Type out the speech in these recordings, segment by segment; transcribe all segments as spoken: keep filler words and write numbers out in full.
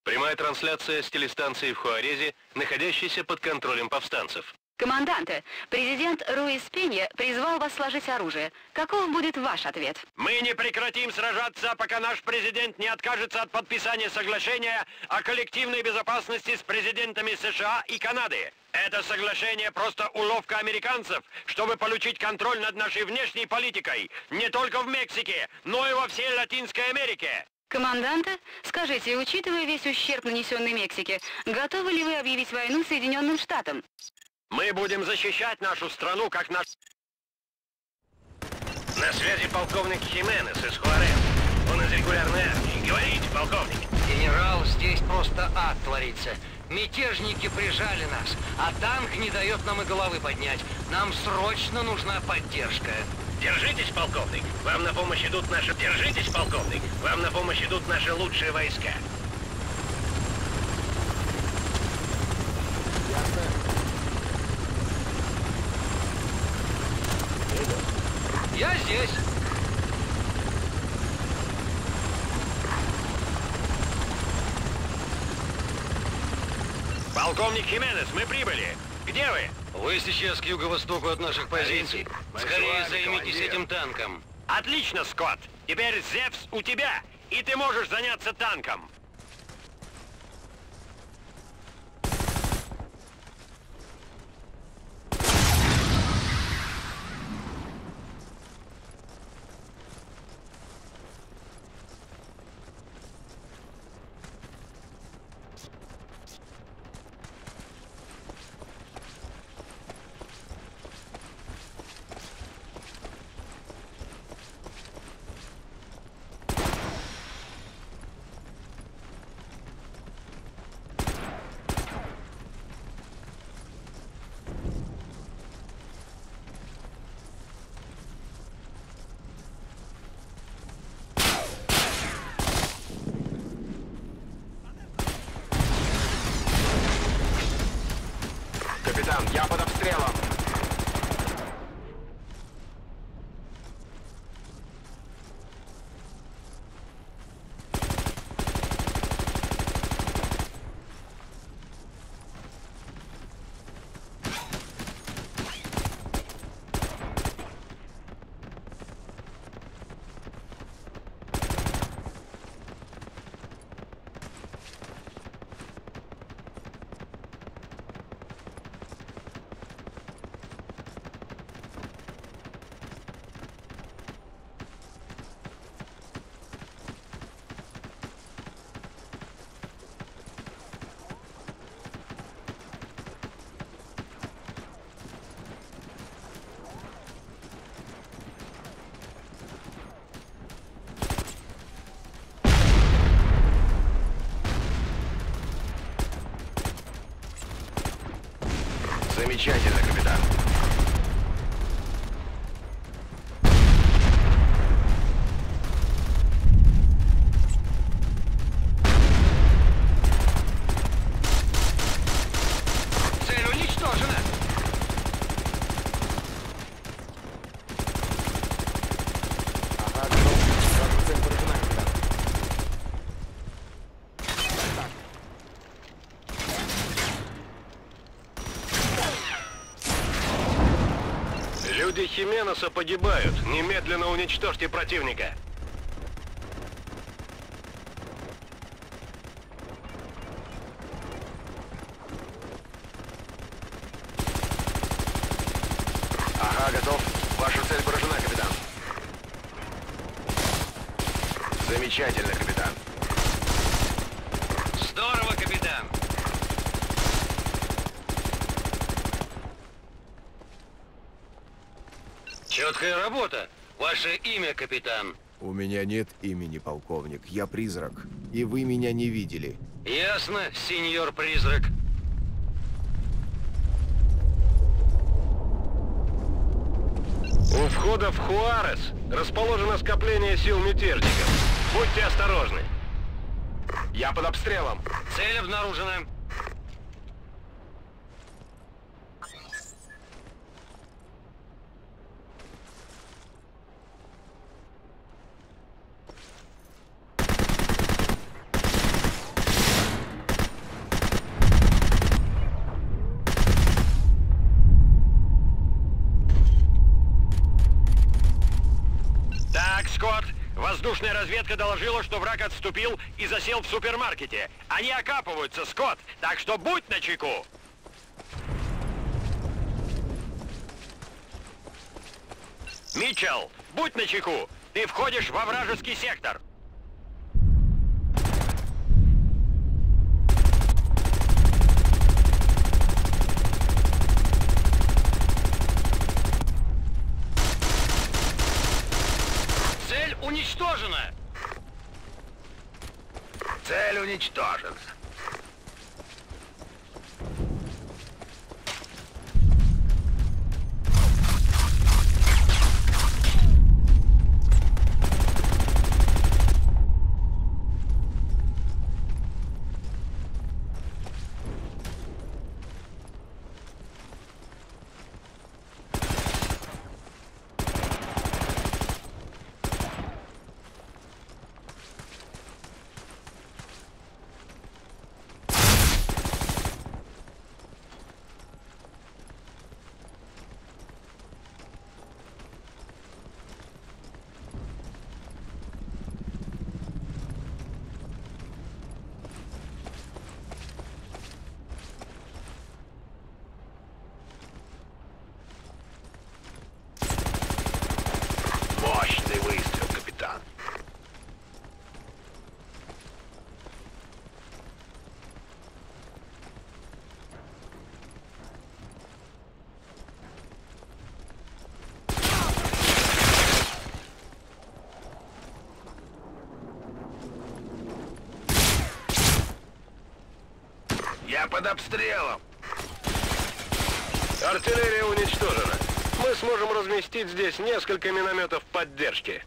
Прямая трансляция с телестанции в Хуарезе, находящейся под контролем повстанцев. Команданте, президент Руис Пенья призвал вас сложить оружие. Каков будет ваш ответ? Мы не прекратим сражаться, пока наш президент не откажется от подписания соглашения о коллективной безопасности с президентами США и Канады. Это соглашение просто уловка американцев, чтобы получить контроль над нашей внешней политикой не только в Мексике, но и во всей Латинской Америке. Команданте, скажите, учитывая весь ущерб, нанесенный Мексике, готовы ли вы объявить войну Соединенным Штатам? Мы будем защищать нашу страну, как наш... На связи полковник Хименес из Хуарес. Он из регулярной армии. Говорите, полковник. Генерал, здесь просто ад творится. Мятежники прижали нас, а танк не дает нам и головы поднять. Нам срочно нужна поддержка. Держитесь, полковник. Вам на помощь идут наши... Держитесь, полковник. Вам на помощь идут наши лучшие войска. Я здесь. Полковник Хименес, мы прибыли. Где вы? Вы сейчас к юго-востоку от наших позиций. Скорее займитесь этим танком. Отлично, Скотт. Теперь Зевс у тебя, и ты можешь заняться танком. Капитан, я под обстрелом. Замечательно, капитан. Цель уничтожена. Ага, готов. Ваша цель поражена, капитан. Люди Хименеса погибают. Немедленно уничтожьте противника. Ага, готов. Ваша цель поражена, капитан. Замечательно, капитан. Здорово, капитан. Четкая работа. Ваше имя, капитан? У меня нет имени, полковник. Я призрак. И вы меня не видели. Ясно, сеньор-призрак. У входа в Хуарес расположено скопление сил мятежников. Будьте осторожны. Я под обстрелом. Цель обнаружена. Воздушная разведка доложила, что враг отступил и засел в супермаркете. Они окапываются, Скотт, так что будь начеку. Митчелл, будь начеку. Ты входишь во вражеский сектор. Цель уничтожена! Цель уничтожена. Мощный выстрел, капитан. Я под обстрелом. Артиллерия уничтожена. Мы сможем разместить здесь несколько минометов поддержки.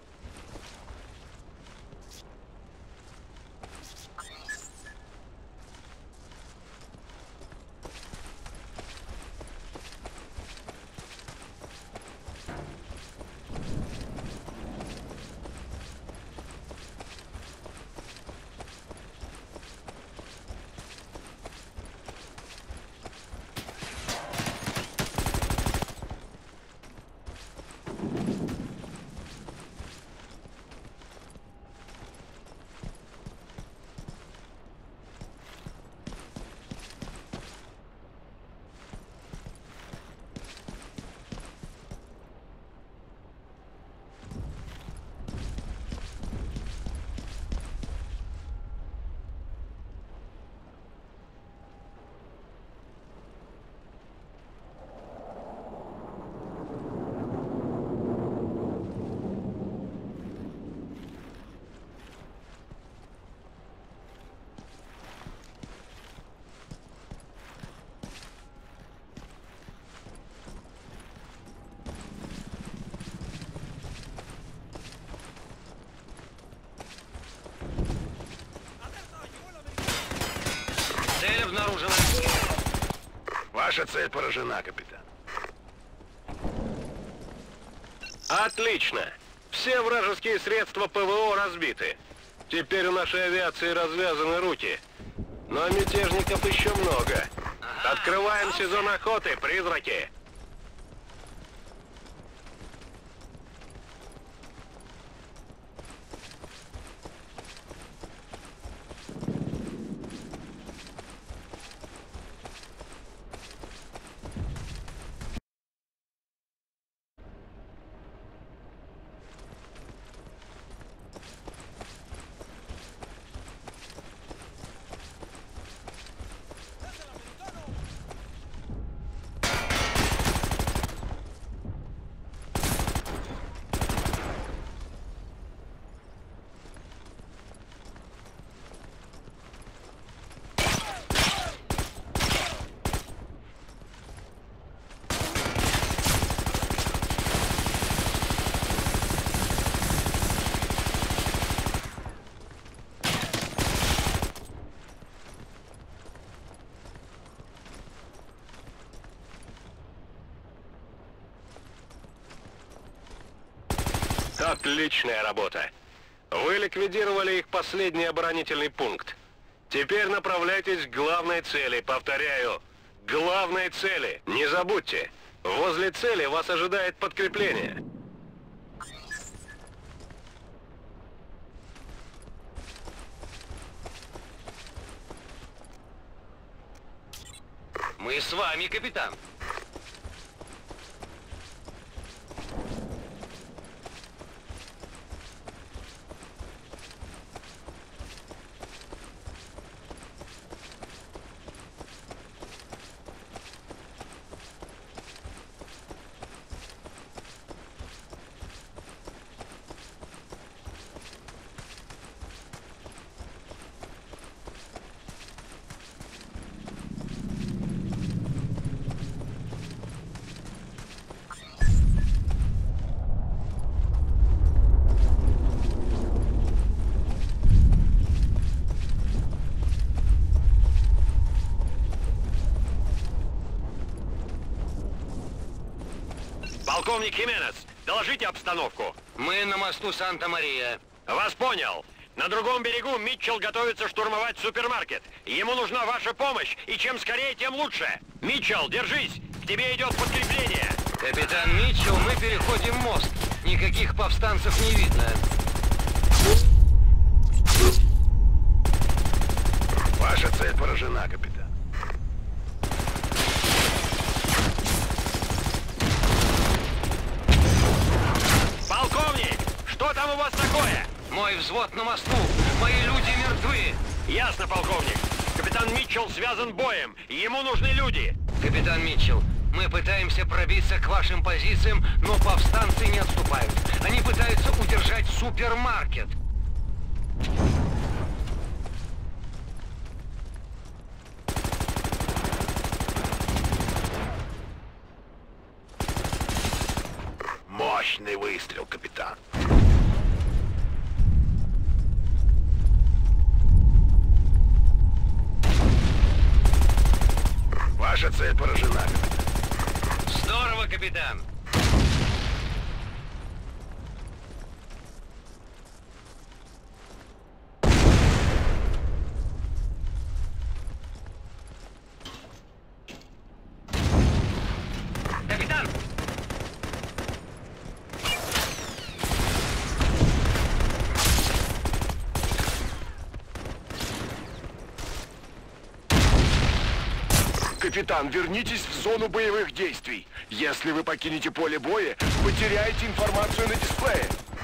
Цель обнаружена. Ваша цель поражена, капитан. Отлично. Все вражеские средства ПВО разбиты. Теперь у нашей авиации развязаны руки. Но мятежников еще много. Открываем сезон охоты, призраки. Отличная работа. Вы ликвидировали их последний оборонительный пункт. Теперь направляйтесь к главной цели. Повторяю, главной цели. Не забудьте, возле цели вас ожидает подкрепление. Мы с вами, капитан. Полковник Хименес, доложите обстановку. Мы на мосту Санта-Мария. Вас понял. На другом берегу Митчелл готовится штурмовать супермаркет. Ему нужна ваша помощь, и чем скорее, тем лучше. Митчелл, держись! К тебе идет подкрепление. Капитан Митчелл, мы переходим мост. Никаких повстанцев не видно. Ваша цель поражена, капитан. Полковник, что там у вас такое? Мой взвод на мосту. Мои люди мертвы. Ясно, полковник. Капитан Митчелл связан боем. Ему нужны люди. Капитан Митчелл, мы пытаемся пробиться к вашим позициям, но повстанцы не отступают. Они пытаются удержать супермаркет. Мощный выстрел, капитан. Ваша цель поражена, капитан. Здорово, капитан. Капитан! Капитан, вернитесь в зону боевых действий. Если вы покинете поле боя, потеряете информацию на дисплее.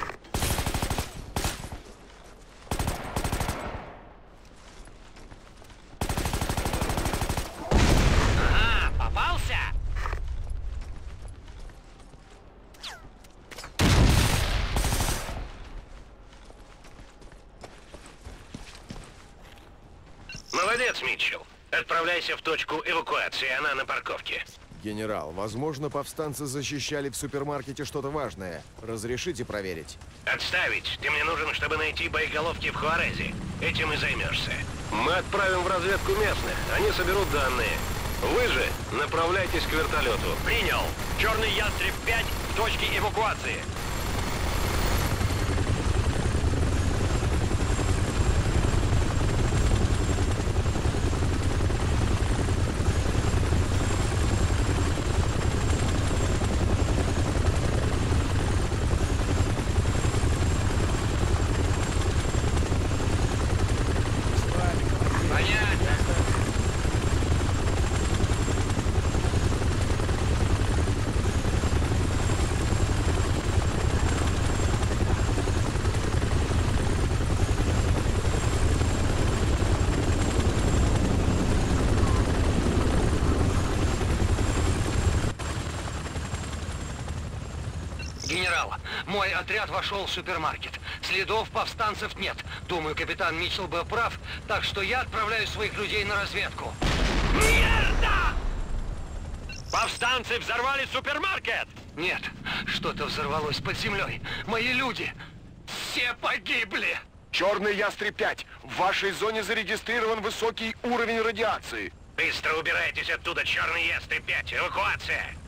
Ага, попался! Молодец, Митчелл. Отправляйся в точку эвакуации, она на парковке. Генерал, возможно, повстанцы защищали в супермаркете что-то важное. Разрешите проверить? Отставить. Ты мне нужен, чтобы найти боеголовки в Хуарезе. Этим и займешься. Мы отправим в разведку местных. Они соберут данные. Вы же направляйтесь к вертолету. Принял. Черный ястреб пять в точке эвакуации. Понятно. Генерал, мой отряд вошел в супермаркет. Следов повстанцев нет. Думаю, капитан Митчелл был прав, так что я отправляю своих людей на разведку. Мерда! Повстанцы взорвали супермаркет! Нет, что-то взорвалось под землей. Мои люди все погибли. Черный ястреб пять. В вашей зоне зарегистрирован высокий уровень радиации. Быстро убирайтесь оттуда, черный ястреб пять. Эвакуация.